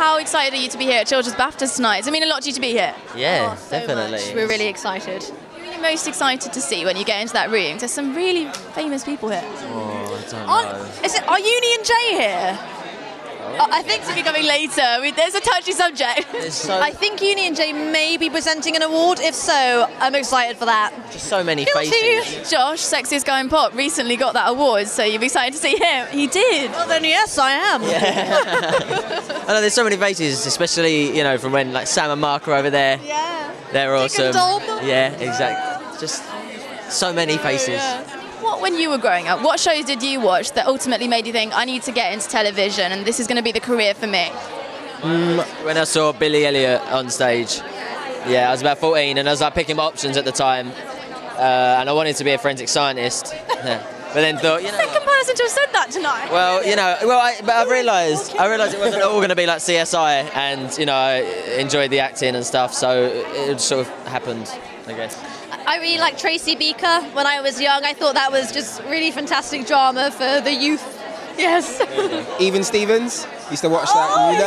How excited are you to be here at Children's BAFTAs tonight? Does it mean a lot to you to be here? Yeah, So definitely. much. We're really excited. Who are you most excited to see when you get into that room? There's some really famous people here. Oh, I don't know. Are Uni and Jay here? I think To be coming later. There's a touchy subject. There's so, I think Uni and Jay may be presenting an award. If so, I'm excited for that. just so many Guilty. faces. Josh, Sexiest Guy in Pop, recently got that award, so you'll be excited to see him. He did. Well, then yes, I am. I know there's so many faces, especially from when like Sam and Mark are over there. Yeah. They're Chicken awesome. Dom. Yeah, exactly. Just so many faces. What, when you were growing up, what shows did you watch that ultimately made you think, I need to get into television and this is going to be the career for me? When I saw Billy Elliot on stage, I was about 14 and I was like picking my options at the time, and I wanted to be a forensic scientist. But then thought, Second person to have said that tonight. but I realised it wasn't all going to be like CSI, and I enjoyed the acting and stuff, so it sort of happened, I guess. I really liked Tracy Beaker when I was young. I thought that was just really fantastic drama for the youth. Yes. Even Stevens, used to watch that.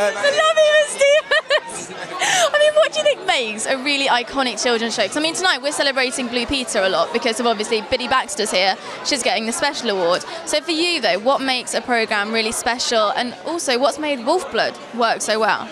I love Even Stevens. I mean, what do you think makes a really iconic children's show? 'Cause I mean, tonight we're celebrating Blue Peter a lot because of obviously Biddy Baxter's here. She's getting the special award. So for you though, what makes a programme really special, and also what's made Wolfblood work so well?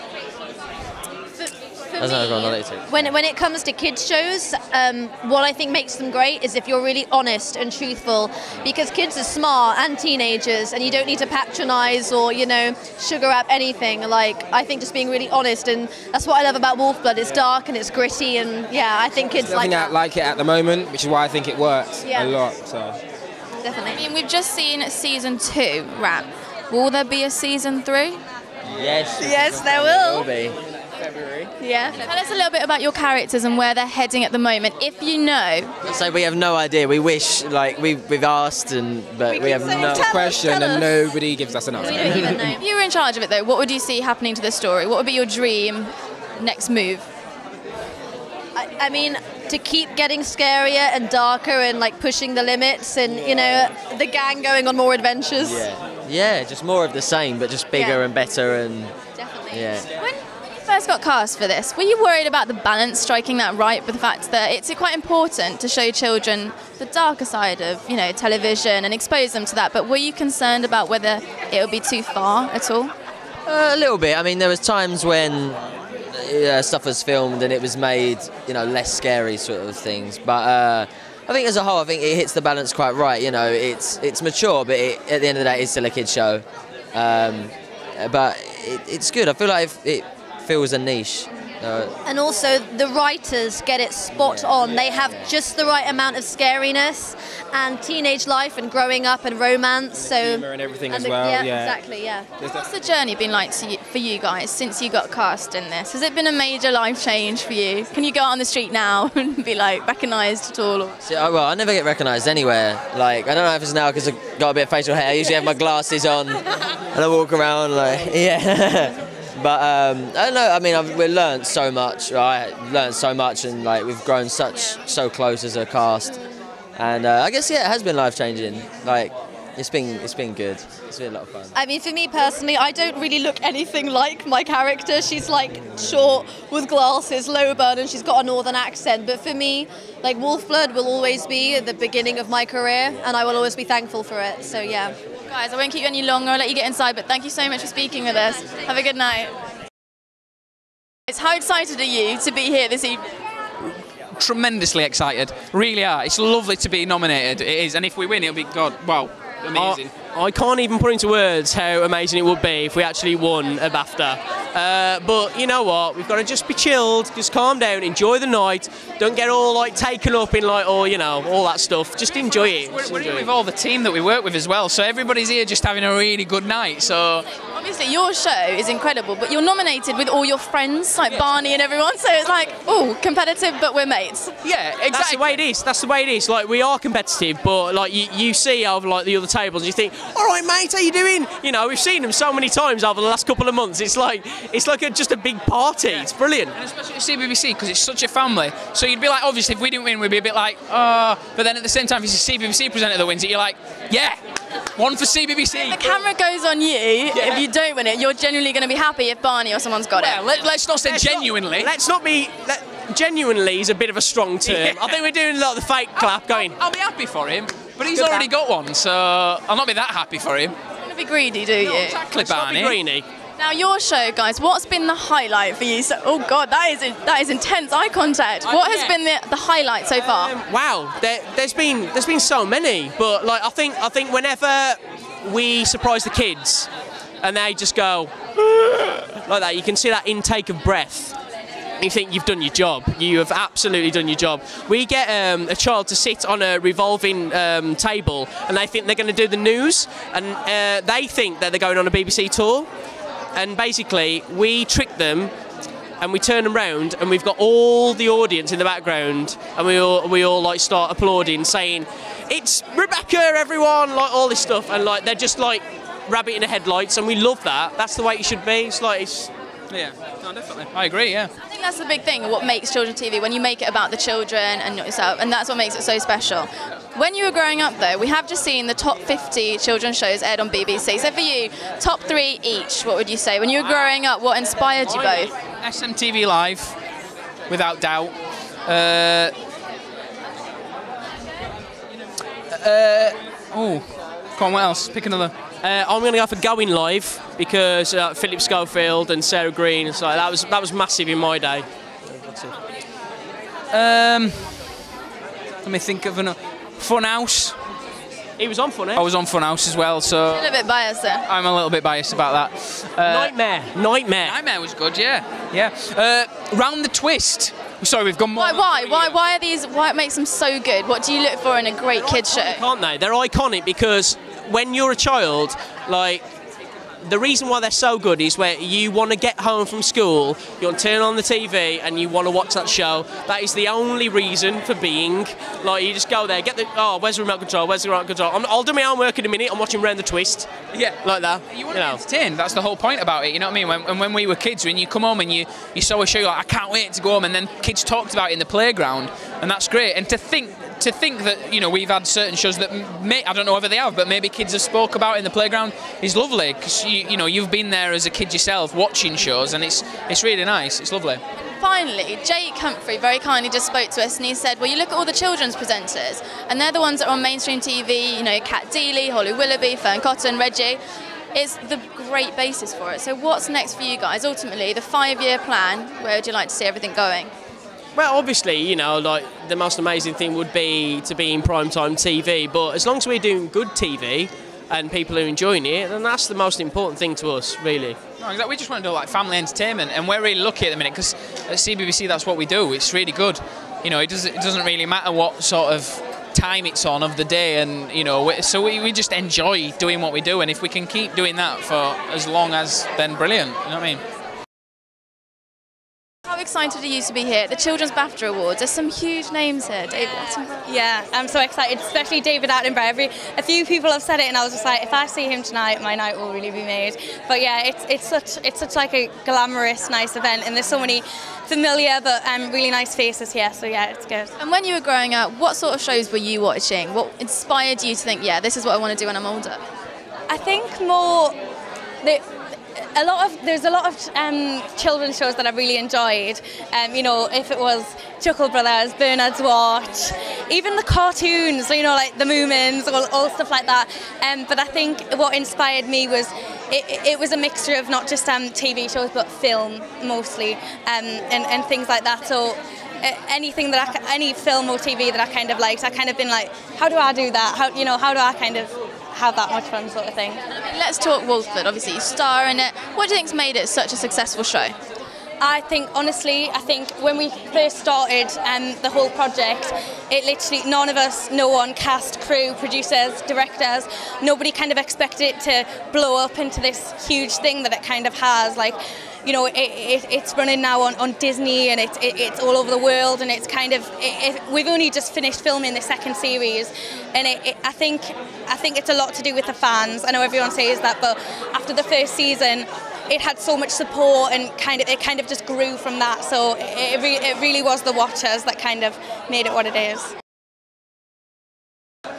When it comes to kids shows, what I think makes them great is if you're really honest and truthful, because kids are smart and teenagers, and you don't need to patronise or sugar up anything. Like, I think just being really honest, and that's what I love about Wolfblood. It's dark and it's gritty, and I think kids I like think that. I like it at the moment, which is why I think it works a lot. So Definitely. I mean, we've just seen season 2 wrap. Will there be a season 3? Yes. Yes, there will. be. Yeah. Tell us a little bit about your characters and where they're heading at the moment, if you know. So we have no idea. We wish, we've asked, but we have no. question, and nobody gives us an answer. We don't even know. If you were in charge of it though, what would you see happening to the story? What would be your dream next move? I mean, to keep getting scarier and darker and pushing the limits, and the gang going on more adventures. Yeah, just more of the same, but just bigger and better, and Definitely. When you first got cast for this, were you worried about the balance, striking that right, with the fact that it's quite important to show children the darker side of television and expose them to that, but were you concerned about whether it would be too far at all? a little bit. I mean, there was times when stuff was filmed and it was made, less scary sort of things. But I think as a whole, I think it hits the balance quite right. It's mature, but at the end of the day, it's still a kids show. But it's good. I feel like it fills a niche. And also the writers get it spot on. They have just the right amount of scariness and teenage life and growing up and romance. So Humour and everything as well. Yeah, Yeah, exactly. Yeah. What's the journey been like for you guys since you got cast in this? Has it been a major life change for you? Can you go out on the street now and be recognised at all? Well, I never get recognised anywhere. I don't know if it's now because I've got a bit of facial hair. I usually have my glasses on and I walk around yeah. But I don't know. I mean, we've learned so much. I learned so much, and we've grown so close as a cast. And I guess it has been life changing. It's been good. It's been a lot of fun. I mean, for me personally, I don't really look anything like my character. She's short with glasses, low burn, and she's got a northern accent. But for me, Wolfblood will always be the beginning of my career, and I will always be thankful for it. So yeah. Guys, I won't keep you any longer. I'll let you get inside, but thank you so much for speaking with us. Have a good night. How excited are you to be here this evening? Tremendously excited, really are. It's lovely to be nominated, it is, and if we win it'll be amazing. I can't even put into words how amazing it would be if we actually won a BAFTA. But you know what? We've got to just be chilled, just calm down, enjoy the night. Don't get all taken up in all that stuff. Just enjoy it. We're here with all the team that we work with as well, so everybody's here just having a really good night. So obviously your show is incredible, but you're nominated with all your friends, Barney and everyone, so it's competitive, but we're mates. Yeah, exactly. That's the way it is. That's the way it is. We are competitive, but you see over the other tables, and you think, all right, mate, how you doing? We've seen them so many times over the last couple of months. It's just a big party. It's brilliant. And especially at CBBC, because it's such a family. So you'd be obviously, if we didn't win, we'd be a bit but then at the same time, if it's a CBBC presenter that wins it, you're yeah, One for CBBC. The camera goes on you. If you don't win it, you're genuinely going to be happy if Barney or someone's got it. Let's not say genuinely. Let's not be. Genuinely is a bit of a strong term. Yeah. I think we're doing a lot of the fake clap going. I'll be happy for him, but he's already got one, so I'll not be that happy for him. You're going to be greedy, do you? Exactly, Barney. Greeny. Now your show, guys, what's been the highlight for you? So, oh God, that is intense eye contact. What has been the highlight so far? Wow, there's been so many, but like I think whenever we surprise the kids and they just go like that, you can see that intake of breath. You think you've done your job. You have absolutely done your job. We get a child to sit on a revolving table, and they think they're going to do the news, and they think that they're going on a BBC tour. And basically, we trick them, and we turn them round, and we've got all the audience in the background, and we all like start applauding, saying, "It's Rebecca, everyone!" Like all this stuff, and like they're just like rabbit in the headlights, and we love that. That's the way it should be. Yeah, no, definitely. I agree, yeah. I think that's the big thing, what makes children's TV, when you make it about the children and not yourself, and that's what makes it so special. When you were growing up, though, we have just seen the top 50 children's shows aired on BBC. So for you, top 3 each, what would you say? When you were growing up, what inspired you both? SMTV Live, without doubt. Come on, what else? Pick another. I'm going to go for Going Live because Philip Schofield and Sarah Green. So that was massive in my day. Let me think of another. Funhouse. He was on Funhouse. I was on Funhouse as well, so. A little bit biased there. I'm a little bit biased about that. Nightmare was good, yeah. Round the Twist. Sorry, we've gone more. Why are these? Why it makes them so good? What do you look for in a great kids show? Can't they? They're iconic because when you're a child, like, the reason why they're so good is where you want to get home from school, you want to turn on the TV and you want to watch that show. That is the only reason for being. Like, you just go there, where's the remote control, where's the remote control? I'll do my own work in a minute, I'm watching Round the Twist. Yeah. Like that. You want to be entertained, that's the whole point about it, you know what I mean? When we were kids, when you come home and you saw a show, you're like, I can't wait to go home, and then kids talked about it in the playground, and that's great. And to think that, you know, we've had certain shows that I don't know whether they have, but maybe kids have spoke about in the playground is lovely, because you know, you've been there as a kid yourself watching shows, and it's really nice, it's lovely. Finally, Jake Humphrey very kindly just spoke to us and he said, well, you look at all the children's presenters and they're the ones that are on mainstream TV, you know, Kat Deely, Holly Willoughby, Fern Cotton, Reggie. It's the great basis for it. So what's next for you guys? Ultimately, the 5-year plan, where would you like to see everything going? Well, obviously, you know, like, the most amazing thing would be to be in primetime TV, but as long as we're doing good TV and people are enjoying it, then that's the most important thing to us, really. No, exactly. We just want to do like family entertainment, and we're really lucky at the minute because at CBBC that's what we do. It's really good. You know, it doesn't really matter what sort of time it's on of the day, and you know, so we just enjoy doing what we do, and if we can keep doing that for as long as, then brilliant. You know what I mean? How excited are you to be here at the Children's BAFTA Awards? There's some huge names here. David Attenborough. Yeah, I'm so excited, especially David Attenborough. A few people have said it, and I was just like, if I see him tonight, my night will really be made. But yeah, it's such like a glamorous, nice event, and there's so many familiar but really nice faces here. So yeah, it's good. And when you were growing up, what sort of shows were you watching? What inspired you to think, yeah, this is what I want to do when I'm older? I think more. There's a lot of children's shows that I really enjoyed. You know, if it was Chuckle Brothers, Bernard's Watch, even the cartoons, you know, like the Moomins, all stuff like that. But I think what inspired me was it was a mixture of not just TV shows but film mostly, and things like that. So anything that any film or TV that I kind of liked, I kind of been like, how do I do that? How do I kind of have that much fun, sort of thing. Let's talk Wolford. Obviously, you star in it. What do you think's made it such a successful show? I think when we first started the whole project, it literally, none of us, no one, cast, crew, producers, directors, nobody kind of expected it to blow up into this huge thing that it kind of has. Like, you know, it's running now on Disney, and it's all over the world, and it's kind of we've only just finished filming the second series, and I think it's a lot to do with the fans. I know everyone says that, but after the first season, it had so much support, and it kind of just grew from that. So it really was the watchers that kind of made it what it is.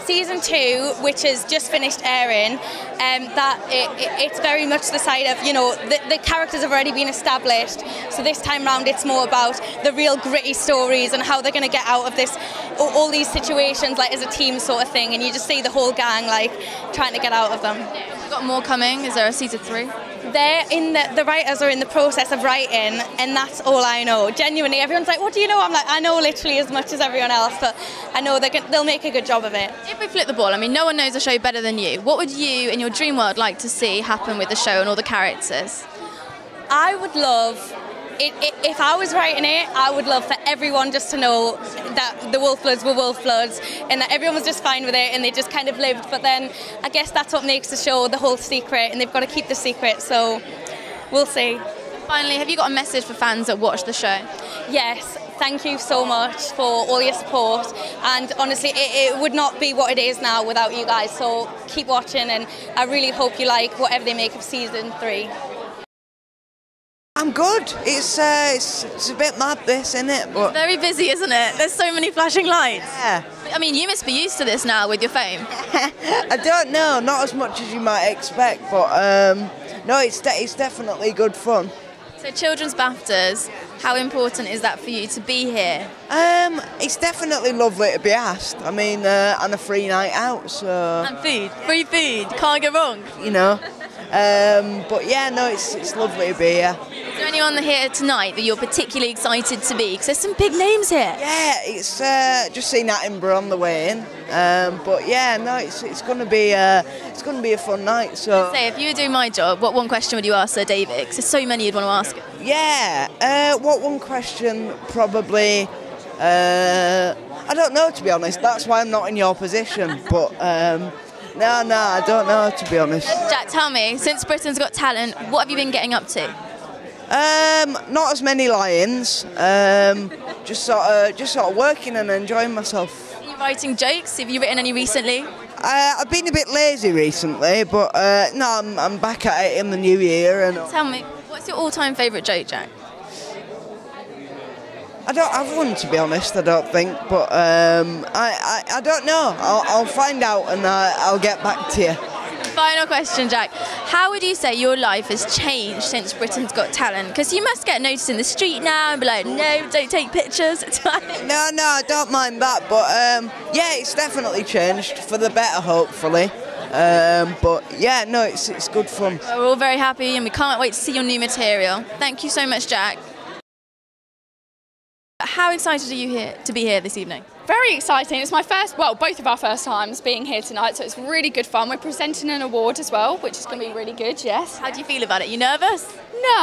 season 2, which has just finished airing, that it's very much the side of, you know, the characters have already been established, so this time round it's more about the real gritty stories and how they're going to get out of this, all these situations, like as a team sort of thing, and you just see the whole gang like trying to get out of them. We've got more coming. Is there a season 3? They're in the writers are in the process of writing, and that's all I know. Genuinely, everyone's like, what do you know? I'm like, I know literally as much as everyone else, but I know they'll make a good job of it. If we flip the ball, I mean, no one knows the show better than you. What would you, in your dream world, like to see happen with the show and all the characters? I would love, if I was writing it, I would love for everyone just to know that the Wolf Bloods were Wolf Bloods and that everyone was just fine with it and they just kind of lived. But then I guess that's what makes the show the whole secret, and they've got to keep the secret, so we'll see. Finally, have you got a message for fans that watch the show? Yes, thank you so much for all your support, and honestly it would not be what it is now without you guys, so keep watching, and I really hope you like whatever they make of season 3. I'm good. It's a bit mad, this, isn't it? But very busy, isn't it? There's so many flashing lights. Yeah. I mean, you must be used to this now with your fame. I don't know, not as much as you might expect, but no, it's definitely good fun. So Children's BAFTAs, how important is that for you to be here? It's definitely lovely to be asked. I mean, and a free night out, so... And food, free food, can't go wrong. You know. But yeah, no, it's lovely to be here. Is there anyone here tonight that you're particularly excited to be? Because there's some big names here. Yeah, it's just seen Attenborough on the way in. But yeah, no, it's going to be a fun night. So say, if you were doing my job, what one question would you ask Sir David? Because there's so many you'd want to ask him. Yeah, what one question? Probably. I don't know, to be honest. That's why I'm not in your position. But no, I don't know, to be honest. Jack, tell me, since Britain's Got Talent, what have you been getting up to? Not as many lions. Just sort of working and enjoying myself. Are you writing jokes? Have you written any recently? I've been a bit lazy recently, but no, I'm back at it in the new year. And tell me, what's your all-time favourite joke, Jack? I don't have one, to be honest, I don't think, but I don't know. I'll find out and I'll get back to you. Final question, Jack. How would you say your life has changed since Britain's Got Talent? Because you must get noticed in the street now and be like, no, don't take pictures. No, I don't mind that, but yeah, it's definitely changed for the better, hopefully. But yeah, no, it's good fun. Well, we're all very happy and we can't wait to see your new material. Thank you so much, Jack. How excited are you to be here this evening? Very exciting. It's my first, well, both of our first times being here tonight, so it's really good fun. We're presenting an award as well, which is going to be really good, yes. How do you feel about it? You nervous?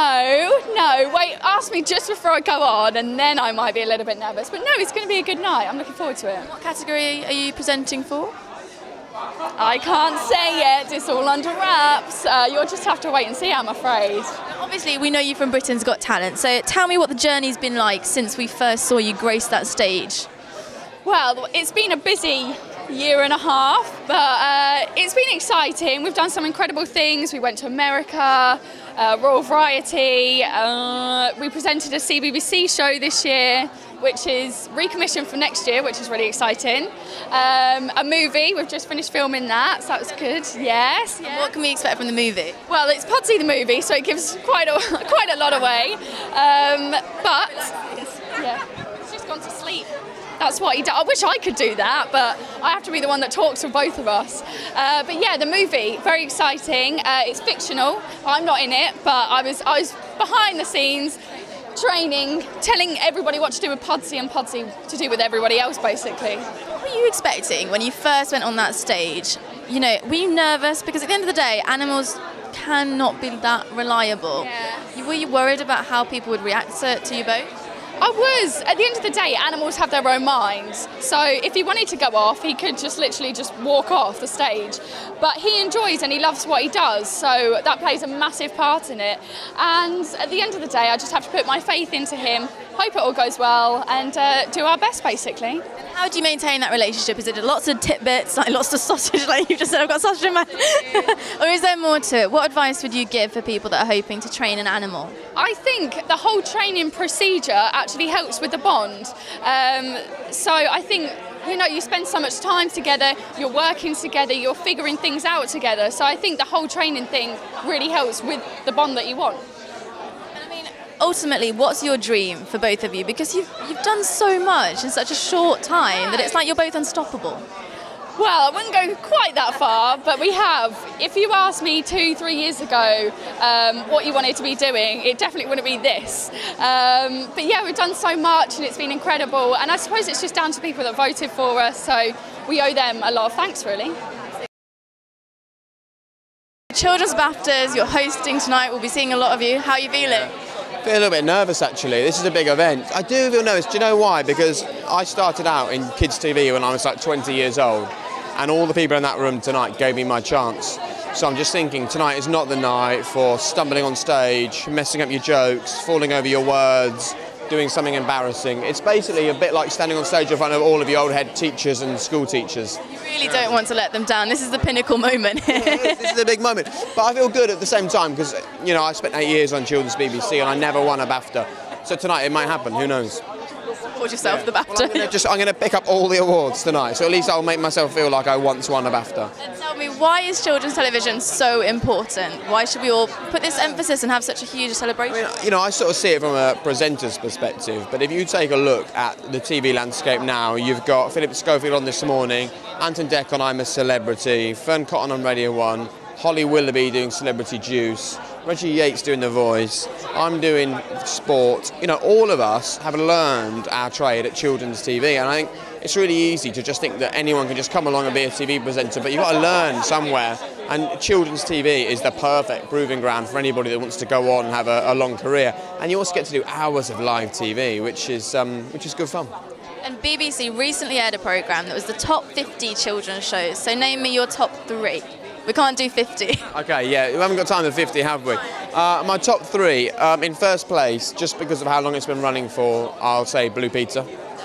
No. Wait, ask me just before I go on, and then I might be a little bit nervous. But no, it's going to be a good night. I'm looking forward to it. What category are you presenting for? I can't say yet. It's all under wraps. You'll just have to wait and see, I'm afraid. Obviously, we know you from Britain's Got Talent, so tell me what the journey's been like since we first saw you grace that stage. Well, it's been a busy year and a half, but it's been exciting. We've done some incredible things. We went to America, Royal Variety. We presented a CBBC show this year, which is recommissioned for next year, which is really exciting. A movie, we've just finished filming that, so that was good, yes. Yeah. What can we expect from the movie? Well, it's Pudsey the movie, so it gives quite a lot away. But, yeah, he's just gone to sleep. That's what he does. I wish I could do that, but I have to be the one that talks for both of us. But yeah, the movie, very exciting. It's fictional. I'm not in it, but I was behind the scenes, training, telling everybody what to do with Pudsey and Pudsey to do with everybody else, basically. What were you expecting when you first went on that stage? You know, were you nervous? Because at the end of the day, animals cannot be that reliable. Yeah. Were you worried about how people would react to you both? I was. At the end of the day, animals have their own minds. So if he wanted to go off, he could just literally just walk off the stage. But he enjoys and he loves what he does, so that plays a massive part in it. And at the end of the day, I just have to put my faith into him, hope it all goes well, and do our best, basically. How do you maintain that relationship? Is it lots of tidbits, like lots of sausage, like you just said, I've got sausage in my... Or is there more to it? What advice would you give for people that are hoping to train an animal? I think the whole training procedure actually helps with the bond. So I think you know, you spend so much time together, you're working together, you're figuring things out together. So I think the whole training thing really helps with the bond that you want. Ultimately, what's your dream for both of you? Because you've done so much in such a short time that it's like you're both unstoppable. Well, I wouldn't go quite that far, but we have. If you asked me 2-3 years ago what you wanted to be doing, it definitely wouldn't be this. But yeah, we've done so much and it's been incredible. And I suppose it's just down to people that voted for us, so we owe them a lot of thanks, really. Children's BAFTAs, you're hosting tonight, we'll be seeing a lot of you. How are you feeling? I feel a little bit nervous actually. This is a big event. I do feel nervous. Do you know why? Because I started out in kids TV when I was like 20 years old, and all the people in that room tonight gave me my chance. So I'm just thinking tonight is not the night for stumbling on stage, messing up your jokes, falling over your words, doing something embarrassing. It's basically a bit like standing on stage in front of all of your old head teachers and school teachers. You really don't want to let them down. This is the pinnacle moment. This is a big moment. But I feel good at the same time because, you know, I spent 8 years on Children's BBC and I never won a BAFTA. So tonight it might happen, who knows? Award yourself the BAFTA. Well, I'm going to pick up all the awards tonight, so at least I'll make myself feel like I once won a BAFTA. And tell me, why is children's television so important? Why should we all put this emphasis and have such a huge celebration? I mean, you know, I sort of see it from a presenter's perspective, but if you take a look at the TV landscape now, you've got Philip Schofield on This Morning, Anton Deck on I'm a Celebrity, Fern Cotton on Radio 1, Holly Willoughby doing Celebrity Juice, Reggie Yates doing The Voice, I'm doing sport. You know, all of us have learned our trade at children's TV, and I think it's really easy to just think that anyone can just come along and be a TV presenter, but you've got to learn somewhere, and children's TV is the perfect proving ground for anybody that wants to go on and have a long career. And you also get to do hours of live TV, which is good fun. And BBC recently aired a programme that was the top 50 children's shows, so name me your top 3. We can't do 50. Okay, yeah, we haven't got time for 50, have we? My top 3, in first place, just because of how long it's been running for, I'll say Blue Peter.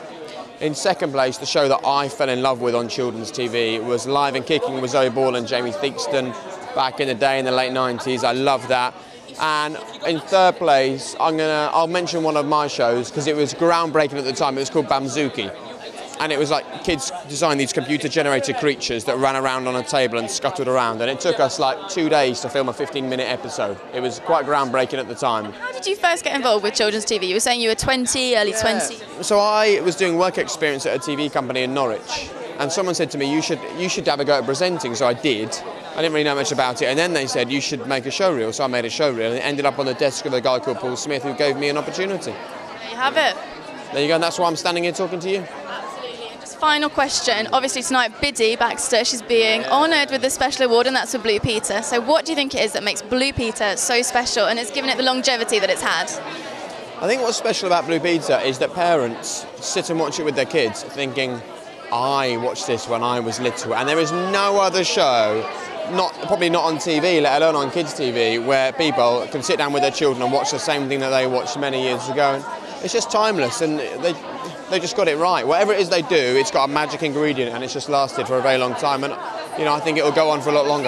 In second place, the show that I fell in love with on children's TV was Live and Kicking with Zoe Ball and Jamie Theakston back in the day in the late 90s. I loved that. And in third place, I'll mention one of my shows because it was groundbreaking at the time. It was called Bamzuki. And it was like kids designed these computer-generated creatures that ran around on a table and scuttled around. And it took us like 2 days to film a 15-minute episode. It was quite groundbreaking at the time. How did you first get involved with children's TV? You were saying you were 20, early 20s. So I was doing work experience at a TV company in Norwich. And someone said to me, you should have a go at presenting. So I did. I didn't really know much about it. And then they said, you should make a showreel. So I made a showreel. And it ended up on the desk of a guy called Paul Smith who gave me an opportunity. There you have it. There you go. And that's why I'm standing here talking to you. Final question. Obviously tonight, Biddy Baxter, she's being honoured with a special award, and that's for Blue Peter. So what do you think it is that makes Blue Peter so special and it's given it the longevity that it's had? I think what's special about Blue Peter is that parents sit and watch it with their kids thinking, I watched this when I was little, and there is no other show, probably not on TV, let alone on kids TV, where people can sit down with their children and watch the same thing that they watched many years ago. And it's just timeless, and they just got it right. Whatever it is they do, it's got a magic ingredient, and it's just lasted for a very long time. And you know, I think it will go on for a lot longer.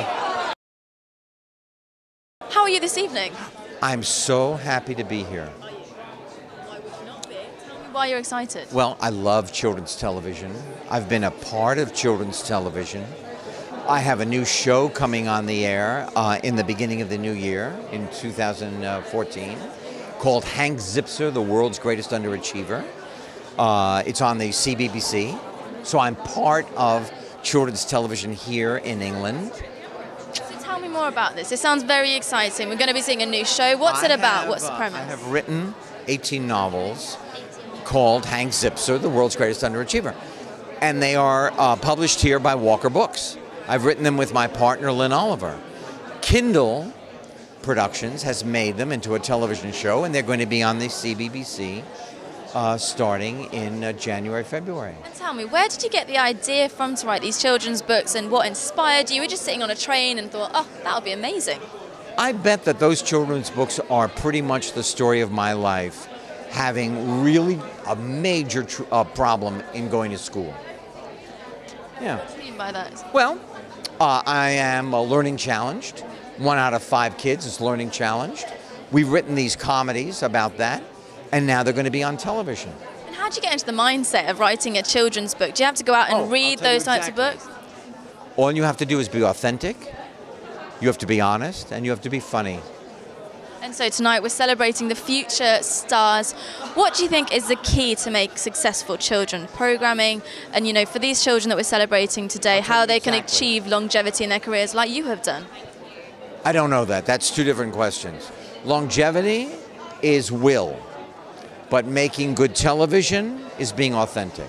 How are you this evening? I'm so happy to be here. Why would you not be? Tell me why you're excited. Well, I love children's television. I've been a part of children's television. I have a new show coming on the air in the beginning of the new year, in 2014, called Hank Zipzer, the World's Greatest Underachiever. It's on the CBBC, so I'm part of children's television here in England. So tell me more about this. It sounds very exciting. We're going to be seeing a new show. What's it about? What's the premise? I have written 18 novels called Hank Zipzer, the World's Greatest Underachiever. And they are published here by Walker Books. I've written them with my partner, Lynn Oliver. Kindle Productions has made them into a television show, and they're going to be on the CBBC starting in January, February. And tell me, where did you get the idea from to write these children's books, and what inspired you? You were just sitting on a train and thought, oh, that would be amazing. I bet that those children's books are pretty much the story of my life, having really a major problem in going to school. Yeah. What do you mean by that? Well, I am learning challenged. 1 out of 5 kids is learning challenged. We've written these comedies about that, and now they're going to be on television. And how do you get into the mindset of writing a children's book? Do you have to go out and read those types of books? All you have to do is be authentic, you have to be honest, and you have to be funny. And so tonight we're celebrating the future stars. What do you think is the key to make successful children programming? And, you know, for these children that we're celebrating today, how they can achieve longevity in their careers like you have done? I don't know that. That's two different questions. Longevity is will, but making good television is being authentic.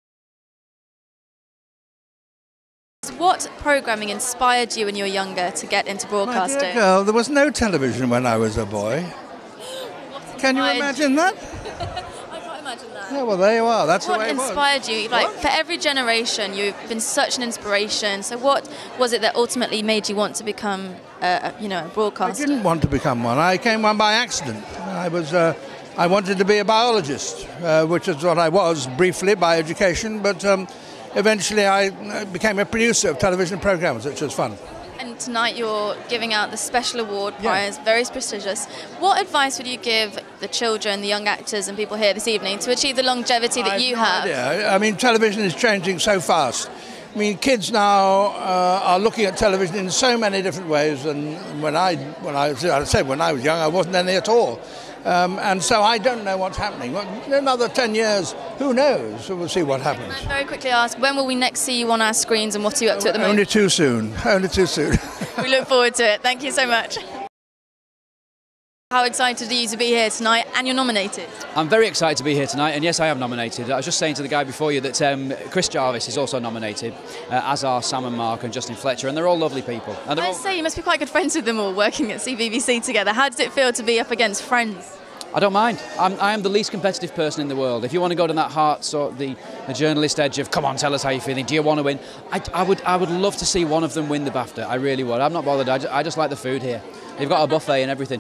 What programming inspired you when you were younger to get into broadcasting? My dear girl, there was no television when I was a boy. Can you imagine that? I can't imagine that. Yeah, well, there you are. That's the way it was. What inspired you? Like, for every generation, you've been such an inspiration. So what was it that ultimately made you want to become, you know, a broadcaster? I didn't want to become one. I came one by accident. I wanted to be a biologist, which is what I was briefly by education, but eventually I became a producer of television programs, which was fun. And tonight you're giving out the Special Award Prize, very prestigious. What advice would you give the children, the young actors and people here this evening to achieve the longevity that you have? Yeah, I mean, television is changing so fast. I mean, kids now are looking at television in so many different ways, and when I was young, I wasn't any at all. And so I don't know what's happening. In another 10 years, who knows? So we'll see what happens. Can I very quickly ask, when will we next see you on our screens and what are you up to at the moment? Only too soon. Only too soon. We look forward to it. Thank you so much. How excited are you to be here tonight, and you're nominated? I'm very excited to be here tonight, and yes, I am nominated. I was just saying to the guy before you that Chris Jarvis is also nominated, as are Sam and Mark and Justin Fletcher, and they're all lovely people. And I say you must be quite good friends with them all, working at CBBC together. How does it feel to be up against friends? I don't mind. I am the least competitive person in the world. If you want to go down that heart, sort of the journalist edge of, come on, tell us how you're feeling, do you want to win? I would love to see one of them win the BAFTA. I really would. I'm not bothered. I just like the food here. They've got a buffet and everything.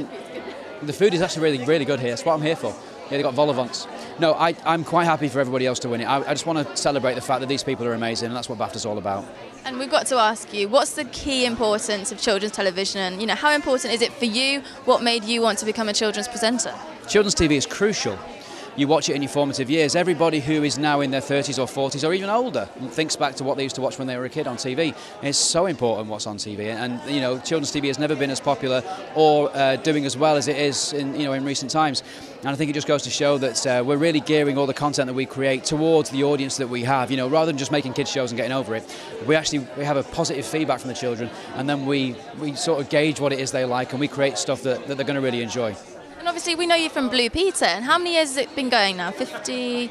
The food is actually really, really good here. That's what I'm here for. Yeah, they've got vol au vents. No, I'm quite happy for everybody else to win it. I just want to celebrate the fact that these people are amazing, and that's what BAFTA's all about. And we've got to ask you, what's the key importance of children's television? You know, how important is it for you? What made you want to become a children's presenter? Children's TV is crucial. You watch it in your formative years. Everybody who is now in their 30s or 40s or even older thinks back to what they used to watch when they were a kid on TV. It's so important what's on TV, and you know, children's TV has never been as popular or doing as well as it is in recent times. And I think it just goes to show that we're really gearing all the content that we create towards the audience that we have. You know, rather than just making kids shows and getting over it, we have a positive feedback from the children, and then we sort of gauge what it is they like, and we create stuff that they're going to really enjoy. And obviously we know you from Blue Peter, and how many years has it been going now? 50,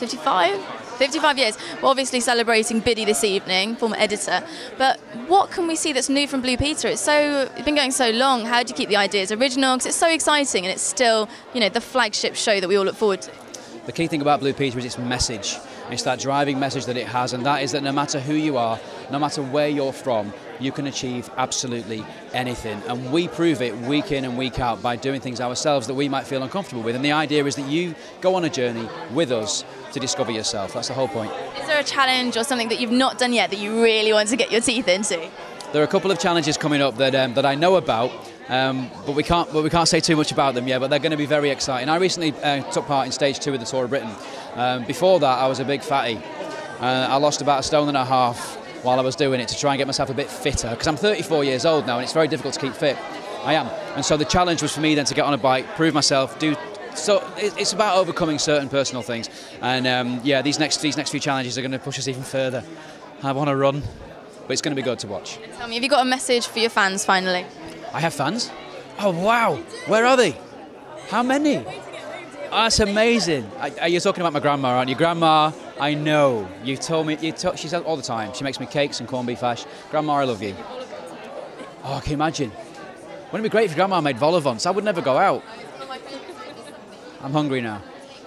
55? 55 years. We're obviously celebrating Biddy this evening, former editor, but what can we see that's new from Blue Peter? It's been going so long. How do you keep the ideas original? Because it's so exciting, and it's still, you know, the flagship show that we all look forward to. The key thing about Blue Peter is its message. It's that driving message that it has, and that is that no matter who you are, no matter where you're from, you can achieve absolutely anything. And we prove it week in and week out by doing things ourselves that we might feel uncomfortable with. And the idea is that you go on a journey with us to discover yourself. That's the whole point. Is there a challenge or something that you've not done yet that you really want to get your teeth into? There are a couple of challenges coming up that I know about. But we can't say too much about them yet, but they're going to be very exciting. I recently took part in stage 2 of the Tour of Britain. Before that, I was a big fatty. I lost about 1.5 stone while I was doing it to try and get myself a bit fitter, because I'm 34 years old now and it's very difficult to keep fit. I am. And so the challenge was for me then to get on a bike, prove myself, so it's about overcoming certain personal things. And yeah, these next few challenges are going to push us even further. I want to run, but it's going to be good to watch. Tell me, have you got a message for your fans finally? I have fans? Oh wow, where are they? How many? Oh, that's amazing. You're talking about my grandma, aren't you? Grandma, I know. You told me, she says all the time. She makes me cakes and corned beef hash. Grandma, I love you. Oh, can you imagine? Wouldn't it be great if Grandma made vol au vents? I would never go out. I'm hungry now.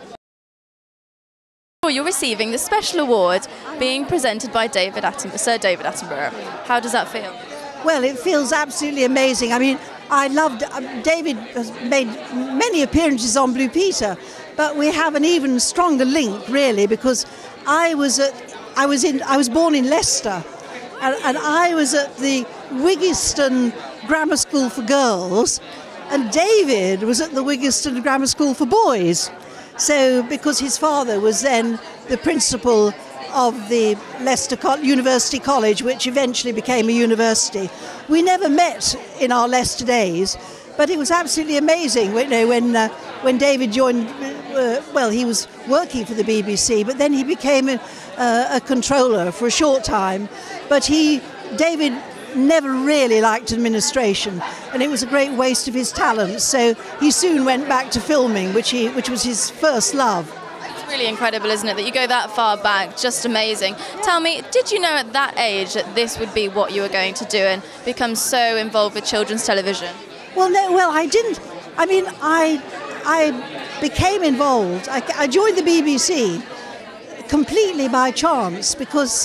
You're receiving the special award being presented by Sir David Attenborough. How does that feel? Well, it feels absolutely amazing. I mean, I loved David has made many appearances on Blue Peter, but we have an even stronger link, really, because I was born in Leicester, and I was at the Wiggiston Grammar School for Girls, and David was at the Wiggiston Grammar School for Boys. So, because his father was then the principal of the Leicester University College, which eventually became a university. We never met in our Leicester days, but it was absolutely amazing. You know, when David joined, well, he was working for the BBC, but then he became a controller for a short time. But David never really liked administration, and it was a great waste of his talents. So he soon went back to filming, which was his first love. Really incredible, isn't it, that you go that far back? Just amazing. Tell me, did you know at that age that this would be what you were going to do and become so involved with children's television? Well, no, well, I didn't. I mean, I became involved. I joined the BBC completely by chance because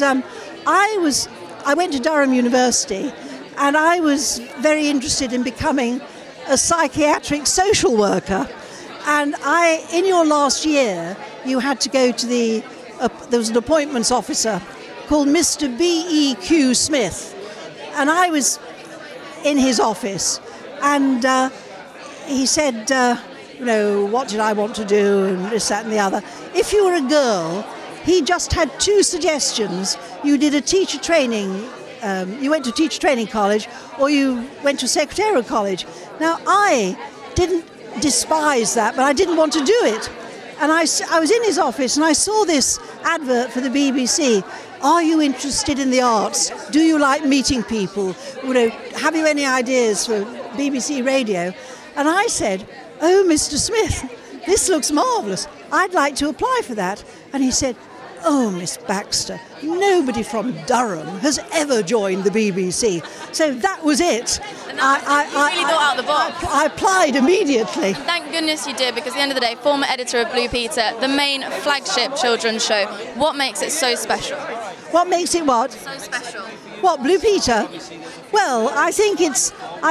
I went to Durham University and I was very interested in becoming a psychiatric social worker. And in your last year, you had to go to there was an appointments officer called Mr. B.E.Q. Smith. And I was in his office, and he said, you know, what did I want to do, and this, that, and the other. If you were a girl, he just had 2 suggestions. You did a teacher training, you went to teacher training college, or you went to secretarial college. Now, I didn't despise that, but I didn't want to do it. And I was in his office and I saw this advert for the BBC. Are you interested in the arts? Do you like meeting people? You know, have you any ideas for BBC Radio? And I said, oh, Mr. Smith, this looks marvellous. I'd like to apply for that. And he said, oh, Miss Baxter, nobody from Durham has ever joined the BBC. So that was it. You really thought out the box. I applied immediately. Thank goodness you did, because at the end of the day, former editor of Blue Peter, the main flagship children's show. What makes it so special? What makes it what? So special. What, Blue Peter? Well, I think it's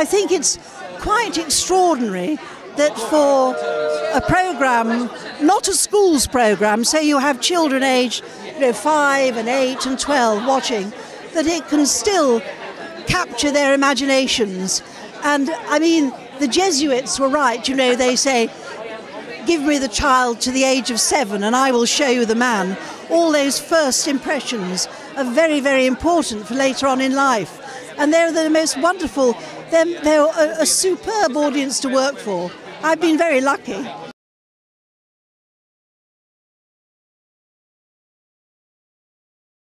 quite extraordinary that for a programme, not a schools programme, say you have children aged 5 and 8 and 12 watching, that it can still capture their imaginations. And I mean, the Jesuits were right, you know, they say, give me the child to the age of 7 and I will show you the man. All those first impressions are very, very important for later on in life. And they're the most wonderful, they're a superb audience to work for. I've been very lucky.